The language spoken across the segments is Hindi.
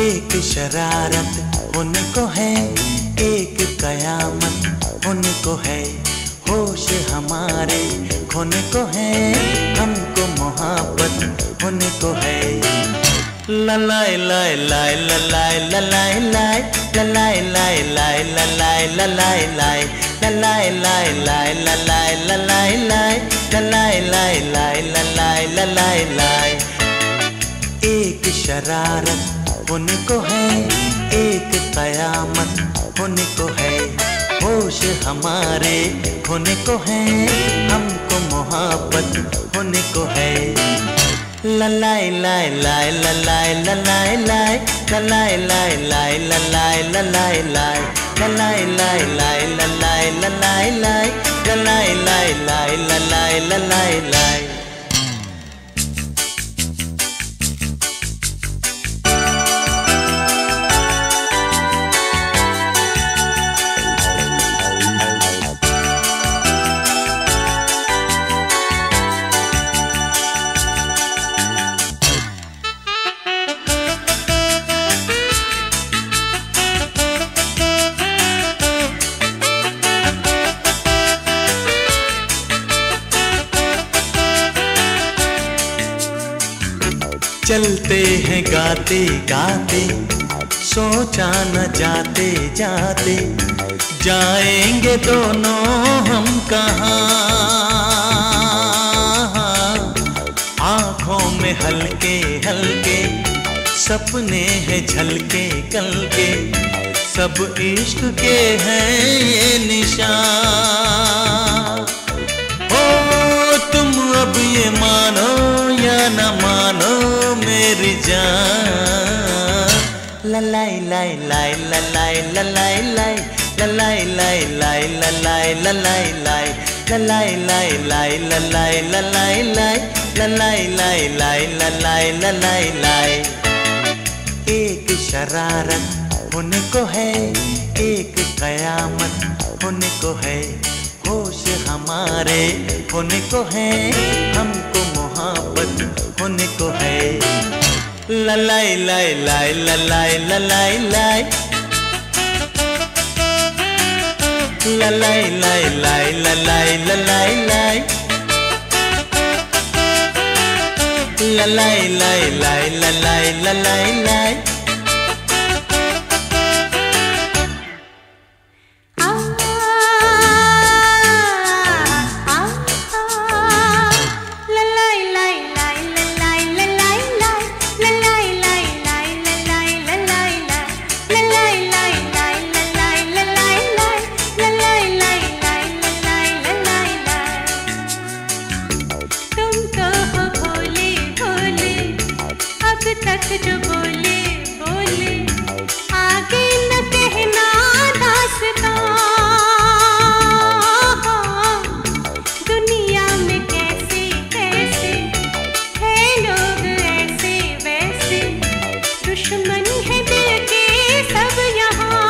एक शरारत उनको है, एक कयामत उनको है। होश हमारे खोने को है, हमको मोहब्बत उनको है। ललाई लाई लाई ललाई ललाई लाई ललाई लाई लाई ललाई ललाई लाई ललाई लाई लाई ललाई ललाई लाई ललाई लाई लाई ललाई ललाई लाई। एक शरारत उनको है, एक कयामत उनको है। होश हमारे खोने को है, हमको मोहब्बत होने को है। ललाई लाई लाई ललाई ललाई लाई ललाई लाई लाई ललाई ललाई लाई ललाई लाई लाई ललाई ललाई लाई ललाई लाई लाई ललाई ललाई लाई। चलते हैं गाते गाते, सोचा न जाते जाते, जाएंगे दोनों हम कहाँ। आँखों में हल्के हल्के सपने हैं झलके कल के, सब इश्क के हैं ये निशान। ओ तुम अब ये मानो या न मानो मेरी जान। ललाई लाई लाई ललाई ललाई लाई ललाई लाई लाई ललाई ललाई लाई ललाई लाई लाई ललाई ललाई लाई ललाई लाई लाई ललाई ललाई लाई। एक शरारत उनको है, एक कयामत उनको है। होश हमारे होने को है, हमको मोहब्बत होने को है। ललाई लाई लाई ललाई ललाई लाई ललाई लाई लाई ललाई ललाई लाई ललाई लाई लाई ललाई ललाई लाई। जो बोले बोले आगे न कहना दास्तां। दुनिया में कैसे कैसे है लोग ऐसे वैसे, दुश्मन है दिल के सब यहाँ।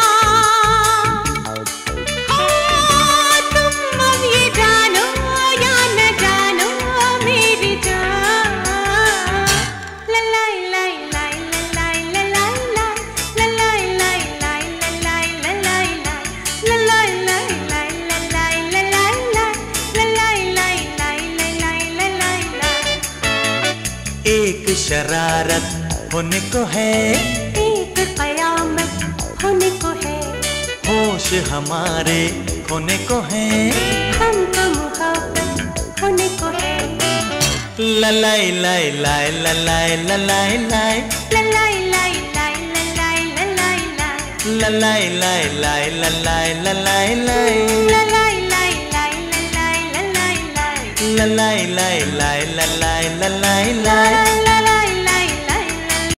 तुम अब ये जानो या न जानो मेरी जान। ललाई लाई एक शरारत होने को है, एक कयामत होने को है। होश हमारे खोने को है, हमको मोहब्बत होने को है। ललाई लाई लाई ललाई ललाई लाई ललाई लाई लाई ललाई ललाई लाई ललाई लाई लाई ललाई ललाई लाई ललाई लाई लाई ललाई ललाई लाई ललाई लाई लाई ललाई ललाई लाई।